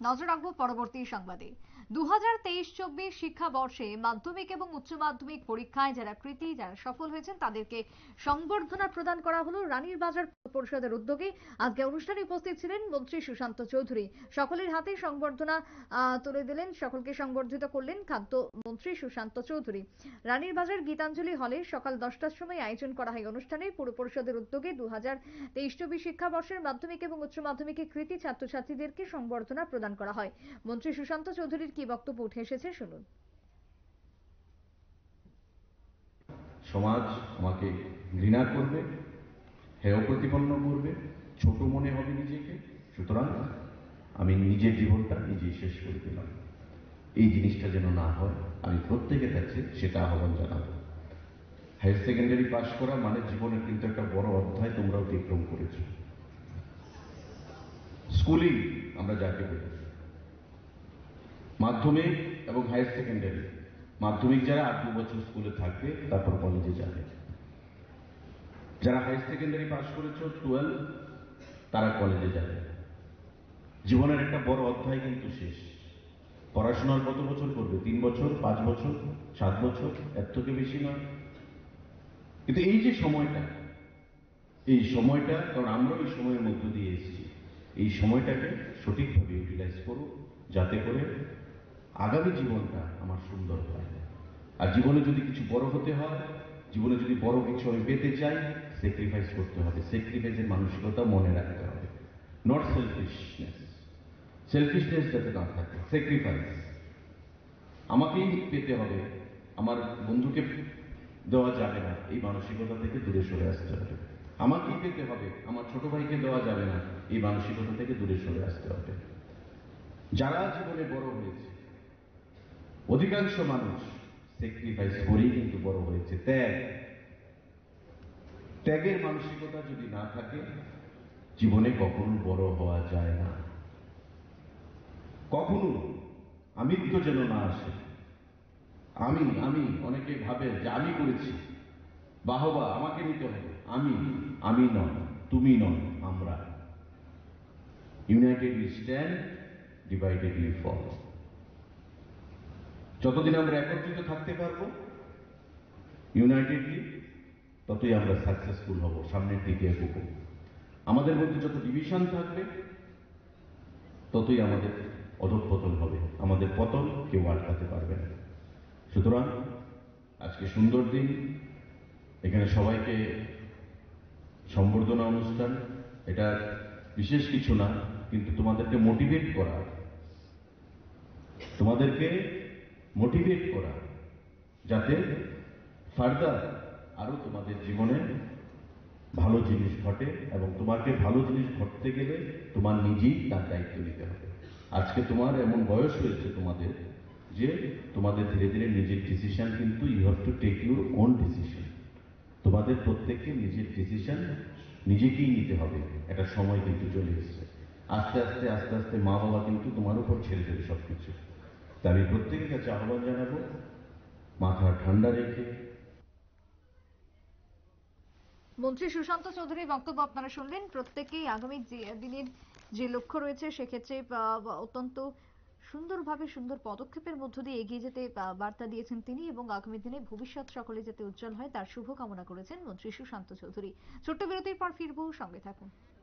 নজর রাখবো পরবর্তী সংবাদে। 2023-24 শিক্ষাবর্ষে মাধ্যমিক এবং উচ্চ মাধ্যমিক পরীক্ষায় যারা কৃতী, যারা সফল হয়েছেন তাদেরকে সংবর্ধনা প্রদান করা হলো রানীর বাজার পরিষদের উদ্যোগে। আজকে অনুষ্ঠানে উপস্থিত ছিলেন মন্ত্রী সুশান্ত চৌধুরী। সকলের হাতে সংবর্ধনা তুলে দিলেন, সকলকে সংবর্ধিত করলেন খাদ্য মন্ত্রী সুশান্ত চৌধুরী। রানীর বাজার গীতাঞ্জলি হলে সকাল 10টার সময় আয়োজন করা হয় অনুষ্ঠানে। পুর পরিষদের উদ্যোগে 2023-24 শিক্ষাবর্ষের মাধ্যমিক এবং উচ্চ মাধ্যমিকে কৃতী ছাত্রছাত্রীদেরকে সংবর্ধনা প্রদান করা হয়। মন্ত্রী সুশান্ত চৌধুরীর কি বক্তব্য উঠে এসেছে শুনুন। সমাজ আমাকে ঘৃণা করবে, হেয় প্রতিপন্ন করবে, ছোট মনে হবে নিজেকে, সুতরাং আমি নিজের জীবনটা নিজেই শেষ করে দিলাম। এই জিনিসটা যেন না হয়, আমি প্রত্যেকের কাছে সেটা আহ্বান জানাবো। হায়ার সেকেন্ডারি পাশ করা মানে জীবনের কিন্তু একটা বড় অধ্যায় তোমরা অতিক্রম করেছো। স্কুলিং আমরা যাকে বলি, মাধ্যমিক এবং হায়ার সেকেন্ডারি। মাধ্যমিক যারা 8 বছর স্কুলে থাকবে, তারপর কলেজে যাবে। যারা হায়ার সেকেন্ডারি পাস করেছো 12, তারা কলেজে যাবে। জীবনের একটা বড় অধ্যায় কিন্তু শেষ। পড়াশোনার কত বছর করবে? 3 বছর, 5 বছর, 7 বছর, এর থেকে বেশি নয়। কিন্তু এই যে সময়টা, কারণ আমরা ওই সময়ের মধ্য দিয়ে এসেছি, এই সময়টাকে সঠিকভাবে ইউটিলাইজ করো, যাতে করে আগামী জীবনটা আমার সুন্দর হয়। আর জীবনে যদি কিছু বড় হতে হয়, জীবনে যদি বড় কিছু আমি পেতে চাই, স্যাক্রিফাইস করতে হবে। স্যাক্রিফাইসের মানসিকতা মনে রাখতে হবে। নট সেলফিশনেস যাতে না থাকে, স্যাক্রিফাইস। আমাকেই পেতে হবে, আমার বন্ধুকে দেওয়া যাবে না, এই মানসিকতা থেকে দূরে সরে আসতে হবে। আমাকেই পেতে হবে, আমার ছোট ভাইকে দেওয়া যাবে না, এই মানসিকতা থেকে দূরে সরে আসতে হবে। যারা জীবনে বড় হয়েছে, অধিকাংশ মানুষ স্যাক্রিফাইস করেই কিন্তু বড় হয়েছে। ত্যাগের মানসিকতা যদি না থাকে, জীবনে কখনো বড় হওয়া যায় না। কখনো আমিত্ব যেন না আসে। আমি অনেকে ভাবে যে আমি করেছি, বাহবা আমাকে নিতে হবে। আমি নয়, তুমি নয়, আমরা। United we stand, divided we fall. যতদিন আমরা একত্রিত থাকতে পারবো ইউনাইটেডলি, ততই আমরা সাকসেসফুল হব, সামনের দিকে এগোবো। আমাদের মধ্যে যত ডিভিশন থাকবে, ততই আমাদের অধঃপতন হবে। আমাদের পতন কেউ আটকাতে পারবে না। সুতরাং আজকে সুন্দর দিন, এখানে সবাইকে সম্বর্ধনা অনুষ্ঠান। এটা বিশেষ কিছু না, কিন্তু তোমাদেরকে মোটিভেট করা, যাতে ফার্দার আরো তোমাদের জীবনে ভালো জিনিস ঘটে। এবং তোমাকে ভালো জিনিস ঘটতে গেলে তোমার নিজেই তার দায়িত্ব নিতে হবে। আজকে তোমার এমন বয়স হয়েছে তোমাদের, যে তোমাদের ধীরে ধীরে নিজের ডিসিশন, কিন্তু you have to take your own decision. তোমাদের প্রত্যেককে নিজের ডিসিশন নিজেকেই নিতে হবে। একটা সময় কিন্তু চলে এসছে। আস্তে আস্তে মা বাবা কিন্তু তোমার উপর ছেড়ে দেবে সবকিছু। তাই আমি প্রত্যেকের কাছে আহ্বান জানাবো, মাথা ঠান্ডা রেখে। মন্ত্রী সুশান্ত চৌধুরীর বক্তব্য আপনারা শুনলেন। প্রত্যেকেই আগামী দিনের যে লক্ষ্য রয়েছে, সেক্ষেত্রে অত্যন্ত সুন্দরভাবে সুন্দর পদক্ষেপের মধ্য দিয়ে এগিয়ে যেতে বার্তা দিয়েছেন তিনি, এবং আগামী দিনে ভবিষ্যৎ সকলে যাতে উজ্জ্বল হয় তার শুভকামনা করেছেন মন্ত্রী সুশান্ত চৌধুরী। ছোট্ট বিরতির পর ফিরবো, সঙ্গে থাকুন।